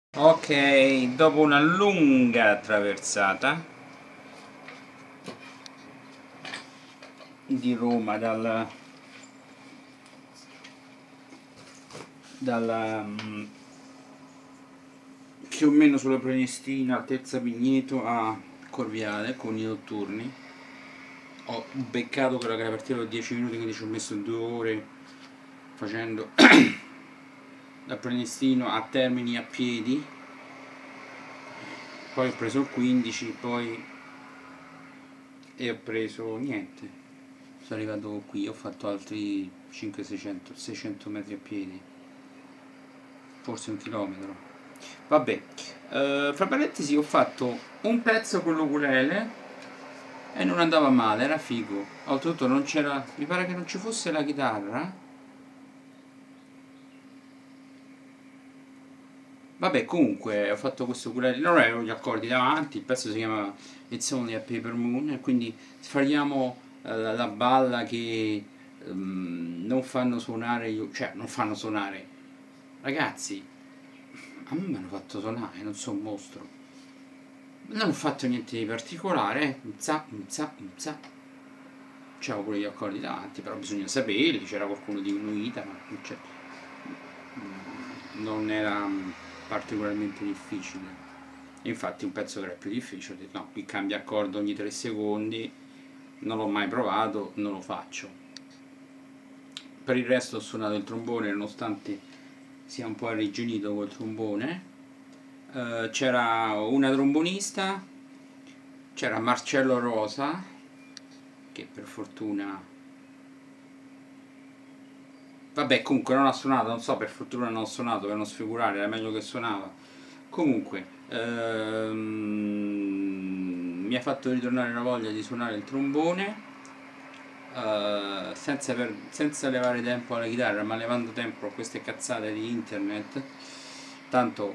Ok, dopo una lunga traversata di Roma dalla più o meno sulla Prenestina, altezza Vigneto a Corviale con i notturni, ho beccato quella che era partita da 10 minuti, quindi ci ho messo 2 ore facendo da Prenestino a Termini a piedi, poi ho preso il 15, poi e ho preso niente. Sono arrivato qui, ho fatto altri 500-600 metri a piedi, forse 1 chilometro. Vabbè, fra parentesi ho fatto un pezzo con l'ukulele e non andava male, era figo. Oltretutto non c'era, mi pare che non ci fosse la chitarra. Vabbè, comunque ho fatto questo ukulele, non erano gli accordi davanti, il pezzo si chiama It's Only a Paper Moon, e quindi spariamo la balla che non fanno suonare, cioè non fanno suonare. Ragazzi, a me mi hanno fatto suonare, non sono un mostro. Non ho fatto niente di particolare, mza, mza, mza. C'avevo pure gli accordi davanti, però bisogna saperli, c'era qualcuno di Inuita, ma non era particolarmente difficile. E infatti un pezzo che era più difficile, ho detto no, qui cambia accordo ogni 3 secondi, non l'ho mai provato, non lo faccio. Per il resto ho suonato il trombone nonostante sia un po' arrugginito col trombone. C'era una trombonista, c'era Marcello Rosa, che per fortuna, vabbè, comunque non ha suonato, non so, per fortuna non ha suonato per non sfigurare, era meglio che suonava. Comunque, mi ha fatto ritornare la voglia di suonare il trombone, senza levare tempo alla chitarra, ma levando tempo a queste cazzate di internet. Tanto,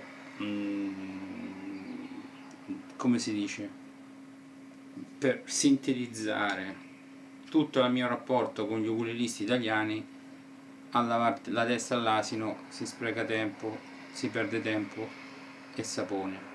come si dice, per sintetizzare tutto il mio rapporto con gli ukulelisti italiani, a lavarti la testa all'asino si spreca tempo, si perde tempo e sapone.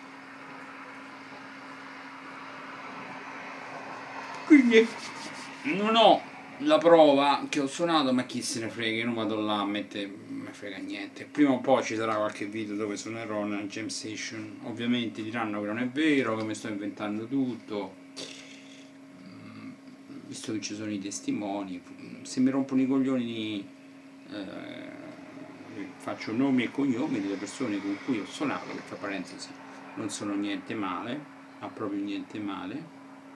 Quindi non ho la prova che ho suonato, ma chi se ne frega, io non vado là a mettere, me frega niente. Prima o poi ci sarà qualche video dove suonerò nella jam session, ovviamente diranno che non è vero, che mi sto inventando tutto, visto che ci sono i testimoni. Se mi rompono i coglioni, faccio nomi e cognomi delle persone con cui ho suonato, che tra parentesi non sono niente male, ma proprio niente male.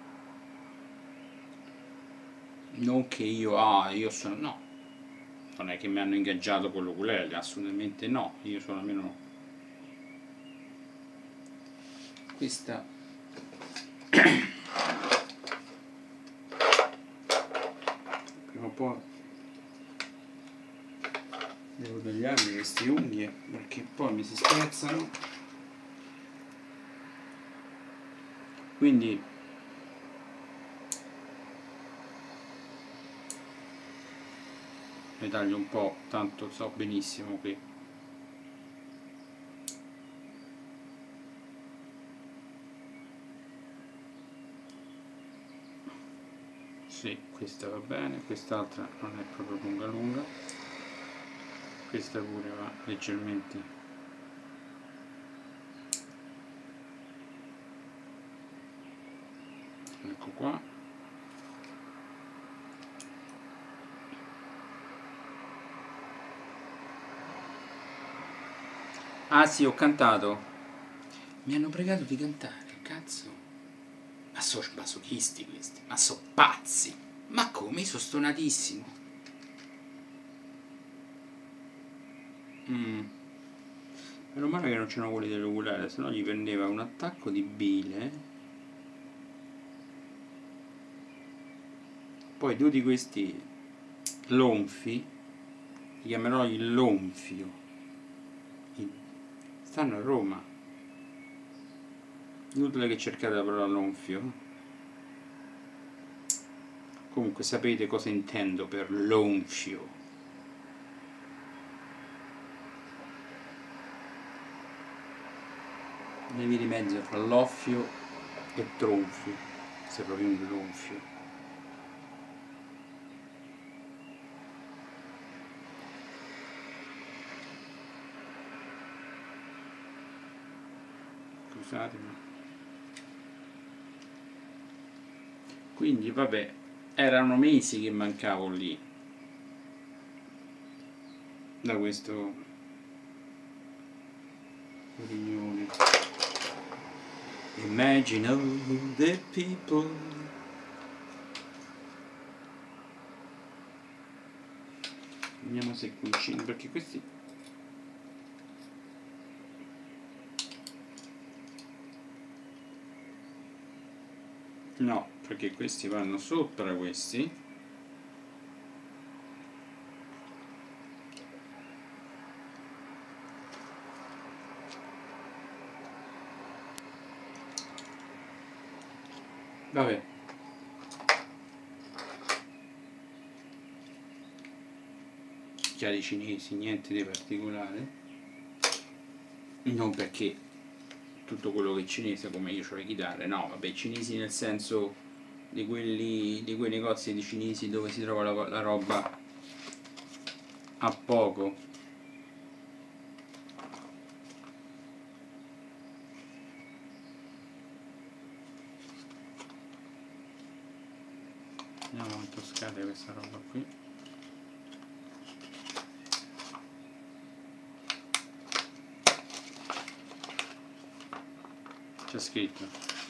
Non che io sono, no, non è che mi hanno ingaggiato con l'ukulele, assolutamente no, io sono almeno questa. Prima o poi devo tagliarmi queste unghie perché poi mi si spezzano, quindi ne taglio un po', tanto so benissimo che sì, questa va bene, quest'altra non è proprio lunga lunga, questa pure va leggermente. Ecco qua. Ah sì, ho cantato. Mi hanno pregato di cantare, cazzo. Ma sono masochisti questi, ma sono pazzi. Ma come? Io sono stonatissimo. Meno male che non c'erano quelli dell'oculare, se no gli prendeva un attacco di bile. Poi due di questi lonfi, li chiamerò il lonfio, stanno a Roma. Inutile che cercate la parola lonfio. Comunque sapete cosa intendo per lonfio. le vie di mezzo fra l'offio e tronfio, se proprio un tronfio. Scusatemi. Quindi vabbè, erano mesi che mancavo lì da questo riunione. Imagine all the people. Vediamo se coincide, perché questi no, perché questi vanno sopra questi. Vabbè. Chiari cinesi, niente di particolare. Non perché tutto quello che è cinese come io ho le chitarre, no, vabbè, cinesi nel senso di quelli, di quei negozi di cinesi dove si trova la roba a poco. Vediamo quanto scade questa roba qui. C'è scritto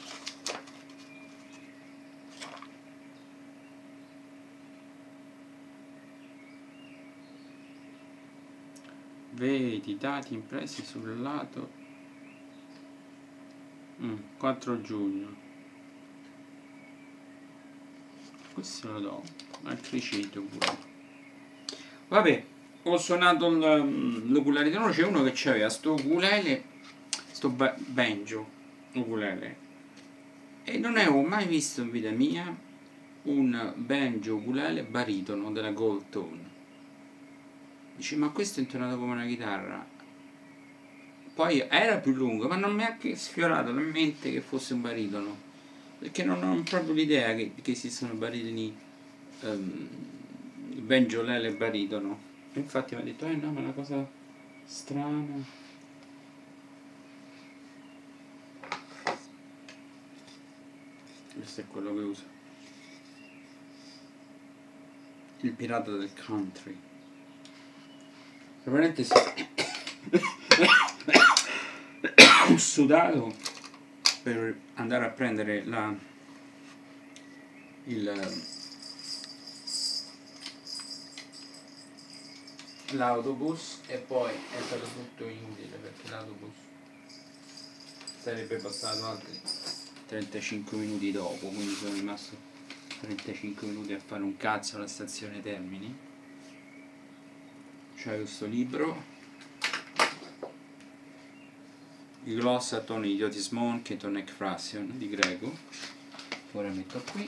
vedi i dati impressi sul lato 4 giugno. Questo lo do al criceto pure. Vabbè, ho suonato l'ukulele di nuovo. C'è uno che c'aveva sto ukulele, sto banjo ukulele, e non avevo mai visto in vita mia un banjo ukulele baritono della Gold Tone. Dici, ma questo è intonato come una chitarra. Poi era più lungo, ma non mi ha anche sfiorato la mente che fosse un baritono, perché non ho proprio l'idea che esistono baritoni, banjolele e baritono. E infatti mi ha detto, no, ma è una cosa strana. Questo è quello che uso. Il pirata del country. Tra parentesi, ho sudato per andare a prendere l'autobus, e poi è stato tutto inutile perché l'autobus sarebbe passato altri 35 minuti dopo, quindi sono rimasto 35 minuti a fare un cazzo alla stazione Termini. C'è questo libro, i Glossaton Idiotis Monk e Ekphrasion di Greco. Ora metto qui.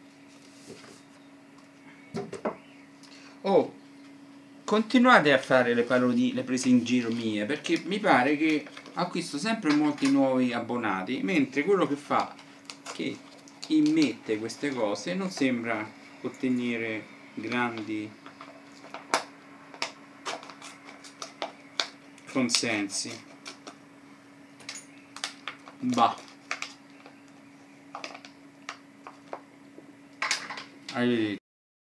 Oh, continuate a fare le parodie, le prese in giro mie, perché mi pare che acquisto sempre molti nuovi abbonati, mentre quello che fa, che immette queste cose, non sembra ottenere grandi consensi. Bah. Arrivederci.